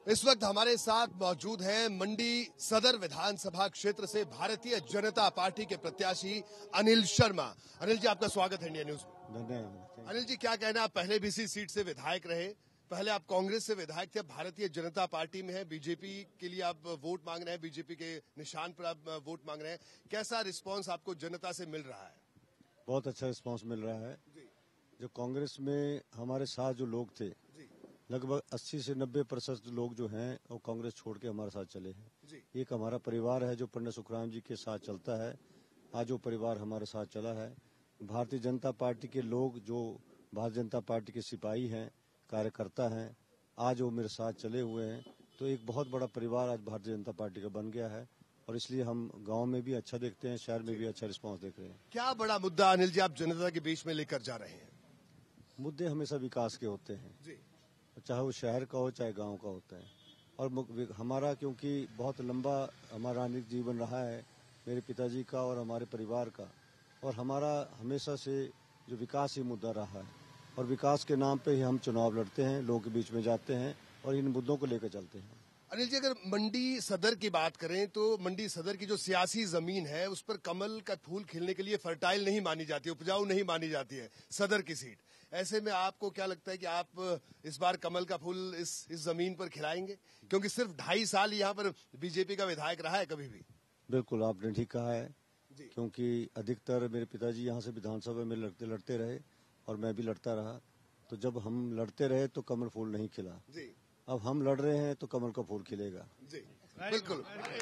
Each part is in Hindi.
इस वक्त हमारे साथ मौजूद हैं मंडी सदर विधानसभा क्षेत्र से भारतीय जनता पार्टी के प्रत्याशी अनिल शर्मा। अनिल जी, आपका स्वागत है इंडिया न्यूज में। धन्यवाद। अनिल जी, क्या कहना, आप पहले भी इसी सीट से विधायक रहे, पहले आप कांग्रेस से विधायक थे, अब भारतीय जनता पार्टी में है, बीजेपी के लिए आप वोट मांग रहे हैं, बीजेपी के निशान पर आप वोट मांग रहे हैं। कैसा रिस्पॉन्स आपको जनता से मिल रहा है? बहुत अच्छा रिस्पांस मिल रहा है। जो कांग्रेस में हमारे साथ जो लोग थे, लगभग 80 से 90% लोग जो हैं वो कांग्रेस छोड़ के हमारे साथ चले हैं। एक हमारा परिवार है जो पंडित सुखराम जी के साथ चलता है, आज वो परिवार हमारे साथ चला है। भारतीय जनता पार्टी के लोग जो भारतीय जनता पार्टी के सिपाही हैं, कार्यकर्ता हैं, आज वो मेरे साथ चले हुए हैं। तो एक बहुत बड़ा परिवार आज भारतीय जनता पार्टी का बन गया है और इसलिए हम गांव में भी अच्छा देखते हैं, शहर में भी अच्छा रिस्पांस देख रहे हैं। क्या बड़ा मुद्दा अनिल जी आप जनता के बीच में लेकर जा रहे हैं? मुद्दे हमेशा विकास के होते हैं, चाहे वो शहर का हो चाहे गांव का होता है। और हमारा क्योंकि बहुत लंबा हमारा राजनीतिक जीवन रहा है, मेरे पिताजी का और हमारे परिवार का, और हमारा हमेशा से जो विकास ही मुद्दा रहा है और विकास के नाम पे ही हम चुनाव लड़ते हैं, लोगों के बीच में जाते हैं और इन मुद्दों को लेकर चलते हैं। अनिल जी, अगर मंडी सदर की बात करें तो मंडी सदर की जो सियासी जमीन है उस पर कमल का फूल खिलने के लिए फर्टाइल नहीं मानी जाती, उपजाऊ नहीं मानी जाती है सदर की सीट। ऐसे में आपको क्या लगता है कि आप इस बार कमल का फूल इस जमीन पर खिलाएंगे? क्योंकि सिर्फ 2.5 साल यहाँ पर बीजेपी का विधायक रहा है कभी भी। बिल्कुल, आपने ठीक कहा है, क्योंकि अधिकतर मेरे पिताजी यहाँ से विधानसभा में लड़ते रहे और मैं भी लड़ता रहा। तो जब हम लड़ते रहे तो कमल फूल नहीं खिला, अब हम लड़ रहे हैं तो कमल का फूल खिलेगा। जी बिल्कुल।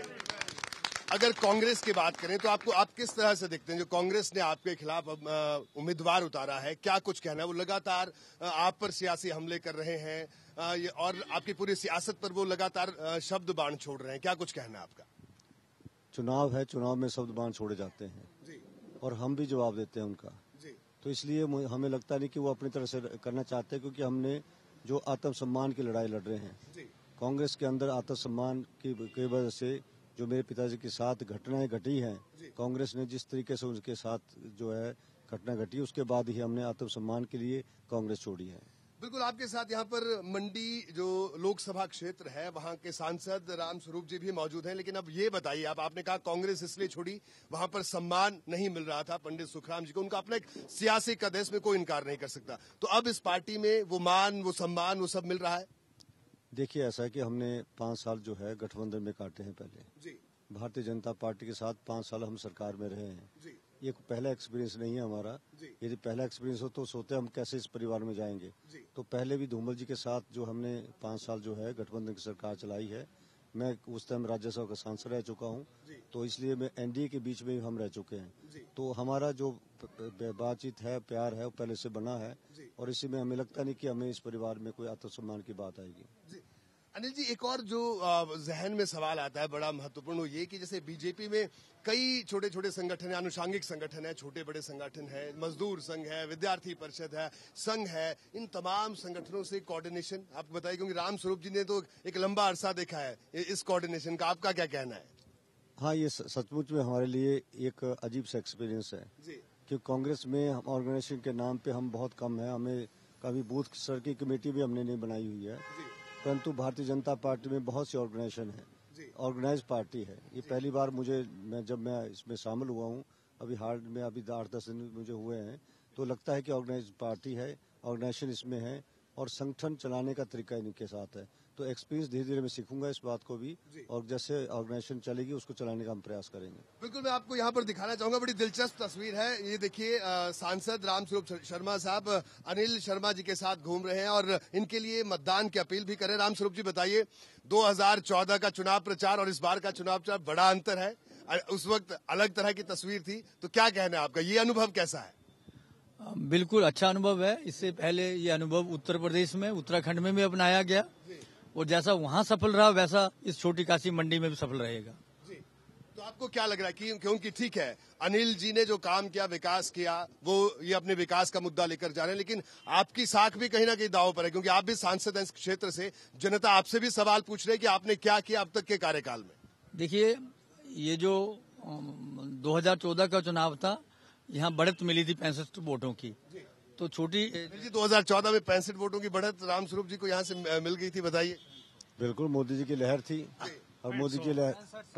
अगर कांग्रेस की बात करें तो आप किस तरह से देखते हैं, जो कांग्रेस ने आपके खिलाफ उम्मीदवार उतारा है, क्या कुछ कहना है? वो लगातार आप पर सियासी हमले कर रहे हैं और आपकी पूरी सियासत पर वो लगातार शब्द बाण छोड़ रहे हैं, क्या कुछ कहना है आपका? चुनाव है, चुनाव में शब्द बाण छोड़े जाते हैं और हम भी जवाब देते हैं उनका। तो इसलिए हमें लगता नहीं कि वो अपनी तरह से करना चाहते हैं, क्योंकि हमने जो आत्मसम्मान की लड़ाई लड़ रहे हैं, कांग्रेस के अंदर आत्मसम्मान की वजह से जो मेरे पिताजी के साथ घटनाएं घटी हैं, कांग्रेस ने जिस तरीके से उनके साथ जो है घटना घटी, उसके बाद ही हमने आत्मसम्मान के लिए कांग्रेस छोड़ी है। बिल्कुल, आपके साथ यहाँ पर मंडी जो लोकसभा क्षेत्र है वहाँ के सांसद रामस्वरूप जी भी मौजूद हैं। लेकिन अब ये बताइए, आपने कहा कांग्रेस इसलिए छोड़ी, वहाँ पर सम्मान नहीं मिल रहा था पंडित सुखराम जी को, उनका अपना एक सियासी कद है, इसमें कोई इनकार नहीं कर सकता। तो अब इस पार्टी में वो मान, वो सम्मान, वो सब मिल रहा है। देखिए, ऐसा है कि हमने 5 साल जो है गठबंधन में काटे हैं। पहले भारतीय जनता पार्टी के साथ 5 साल हम सरकार में रहे हैं। ये पहला एक्सपीरियंस नहीं है हमारा। यदि पहला एक्सपीरियंस हो तो सोचते हम कैसे इस परिवार में जाएंगे। तो पहले भी धूमल जी के साथ जो हमने 5 साल जो है गठबंधन की सरकार चलाई है, मैं उस टाइम राज्यसभा का सांसद रह चुका हूँ, तो इसलिए मैं एनडीए के बीच में हम रह चुके हैं। तो हमारा जो बातचीत है, प्यार है, वो पहले से बना है और इसी में हमें लगता नहीं कि हमें इस परिवार में कोई आत्मसम्मान की बात आएगी। अनिल जी, एक और जो जहन में सवाल आता है बड़ा महत्वपूर्ण, वो ये कि जैसे बीजेपी में कई छोटे छोटे संगठन है, अनुषांगिक संगठन है, छोटे बड़े संगठन है, मजदूर संघ है, विद्यार्थी परिषद है, संघ है, इन तमाम संगठनों से कोऑर्डिनेशन आपको बताइए, क्योंकि रामस्वरूप जी ने तो एक लंबा अरसा देखा है इस कोऑर्डिनेशन का, आपका क्या कहना है? हाँ, ये सचमुच में हमारे लिए एक अजीब सा एक्सपीरियंस है कि कांग्रेस में हम ऑर्गेनाइजेशन के नाम पे हम बहुत कम है, हमें कभी बूथ स्तर की कमेटी भी हमने नहीं बनाई हुई है, परंतु भारतीय जनता पार्टी में बहुत सी ऑर्गेनाइजेशन है, ऑर्गेनाइज पार्टी है। ये पहली बार जब मैं इसमें शामिल हुआ हूँ, अभी हाल में अभी 8-10 दिन मुझे हुए हैं, तो लगता है कि ऑर्गेनाइज पार्टी है, ऑर्गेनाइजेशन इसमें है और संगठन चलाने का तरीका इनके साथ है। तो एक्सपीरियंस धीरे धीरे मैं सीखूंगा इस बात को भी, और जैसे ऑर्गेनाइजेशन चलेगी उसको चलाने का हम प्रयास करेंगे। बिल्कुल, मैं आपको यहाँ पर दिखाना चाहूंगा, बड़ी दिलचस्प तस्वीर है ये। देखिए, सांसद रामस्वरूप शर्मा साहब अनिल शर्मा जी के साथ घूम रहे हैं और इनके लिए मतदान की अपील भी करें। रामस्वरूप जी, बताइए, 2014 का चुनाव प्रचार और इस बार का चुनाव प्रचार बड़ा अंतर है, उस वक्त अलग तरह की तस्वीर थी, तो क्या कहना है आपका, ये अनुभव कैसा है? बिल्कुल अच्छा अनुभव है। इससे पहले ये अनुभव उत्तर प्रदेश में, उत्तराखंड में भी अपनाया गया और जैसा वहाँ सफल रहा वैसा इस छोटी काशी मंडी में भी सफल रहेगा। तो आपको क्या लग रहा है कि क्योंकि ठीक है, अनिल जी ने जो काम किया, विकास किया, वो ये अपने विकास का मुद्दा लेकर जा रहे हैं, लेकिन आपकी साख भी कहीं ना कहीं दांव पर है, क्योंकि आप भी सांसद हैं इस क्षेत्र से, जनता आपसे भी सवाल पूछ रही है कि आपने क्या किया अब तक के कार्यकाल में। देखिए, ये जो 2014 का चुनाव था, यहाँ बढ़त मिली थी 65 वोटों की, तो छोटी 2014 में 65 वोटों की बढ़त रामस्वरूप जी को यहाँ से मिल गई थी, बताइए। बिल्कुल मोदी जी की लहर थी और मोदी की लहर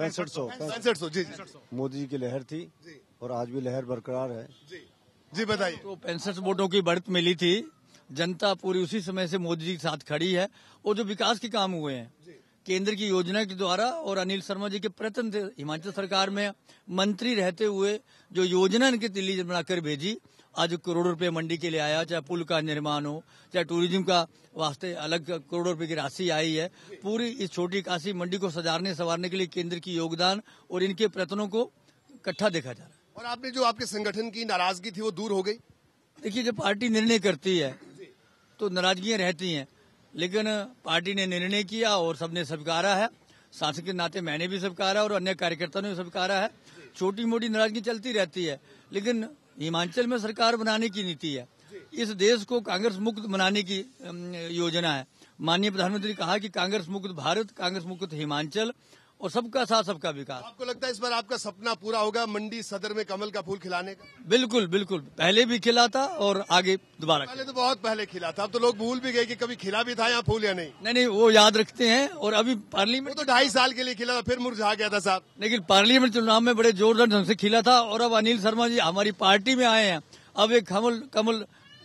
6500 जी मोदी जी की लहर थी और आज भी लहर बरकरार है। जी बताइए। तो 65 वोटों की बढ़त मिली थी, जनता पूरी उसी समय से मोदी जी के साथ खड़ी है। और जो विकास के काम हुए हैं केंद्र की योजना के द्वारा और अनिल शर्मा जी के प्रयत्न से हिमाचल सरकार में मंत्री रहते हुए जो योजना इनके दिल्ली बनाकर भेजी, आज करोड़ों रुपए मंडी के लिए आया, चाहे पुल का निर्माण हो, चाहे टूरिज्म का वास्ते अलग करोड़ों रुपए की राशि आई है। पूरी इस छोटी काशी मंडी को सजारने संवारने के लिए केंद्र की योगदान और इनके प्रयत्नों को इकट्ठा देखा जा रहा है। और आपने जो आपके संगठन की नाराजगी थी वो दूर हो गई? देखिए, जब पार्टी निर्णय करती है तो नाराजगियां रहती हैं, लेकिन पार्टी ने निर्णय किया और सबने स्वीकारा है। सांसद के नाते मैंने भी स्वीकारा और अन्य कार्यकर्ताओं ने भी स्वीकारा है। छोटी मोटी नाराजगी चलती रहती है, लेकिन हिमाचल में सरकार बनाने की नीति है। इस देश को कांग्रेस मुक्त बनाने की योजना है। माननीय प्रधानमंत्री ने कहा कि कांग्रेस मुक्त भारत, कांग्रेस मुक्त हिमाचल और सबका साथ सबका विकास। आपको लगता है इस बार आपका सपना पूरा होगा मंडी सदर में कमल का फूल खिलाने का? बिल्कुल बिल्कुल, पहले भी खिला था और आगे दोबारा। पहले तो बहुत पहले खिला था, अब तो लोग भूल भी गए कि कभी खिला भी था यहाँ फूल या नहीं। नहीं, वो याद रखते हैं। और अभी पार्लियामेंट वो तो 2.5 साल के लिए खिला था, फिर मुरझा गया था साहब। लेकिन पार्लियामेंट चुनाव में बड़े जोरदार ढंग से खिला था और अब अनिल शर्मा जी हमारी पार्टी में आए हैं, अब एक कमल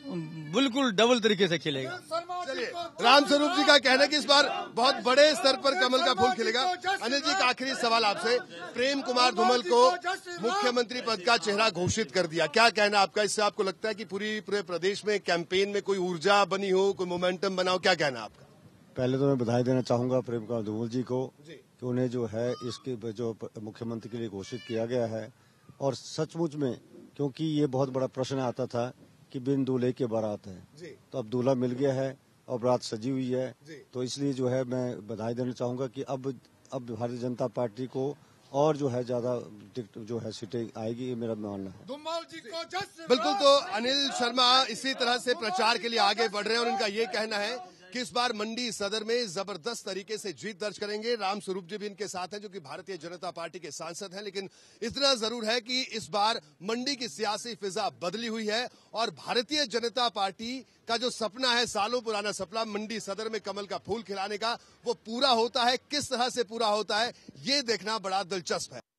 बिल्कुल डबल तरीके से खिलेगा। चलिए, रामस्वरूप जी का कहना है कि इस बार बहुत बड़े स्तर पर कमल का फूल खिलेगा। अनिल जी का आखिरी सवाल आपसे, प्रेम कुमार धूमल को मुख्यमंत्री पद का चेहरा घोषित कर दिया, क्या कहना आपका? इससे आपको लगता है कि पूरे प्रदेश में कैंपेन में कोई ऊर्जा बनी हो, कोई मोमेंटम बना हो, क्या कहना आपका? पहले तो मैं बधाई देना चाहूंगा प्रेम कुमार धूमल जी को कि उन्हें जो है इसके जो मुख्यमंत्री के लिए घोषित किया गया है। और सचमुच में, क्योंकि ये बहुत बड़ा प्रश्न आता था कि बिन दूल्हे की बारात है, तो अब दूल्हा मिल गया है और बारात सजी हुई है, तो इसलिए जो है मैं बधाई देना चाहूंगा कि अब भारतीय जनता पार्टी को और जो है ज्यादा जो है सीटें आएगी, ये मेरा मानना है। बिल्कुल, तो अनिल शर्मा इसी तरह से प्रचार के लिए आगे बढ़ रहे हैं और उनका ये कहना है कि इस बार मंडी सदर में जबरदस्त तरीके से जीत दर्ज करेंगे। रामस्वरूप जी भी इनके साथ हैं, जो कि भारतीय जनता पार्टी के सांसद हैं। लेकिन इतना जरूर है कि इस बार मंडी की सियासी फिजा बदली हुई है और भारतीय जनता पार्टी का जो सपना है, सालों पुराना सपना मंडी सदर में कमल का फूल खिलाने का, वो पूरा होता है। किस तरह से पूरा होता है, ये देखना बड़ा दिलचस्प है।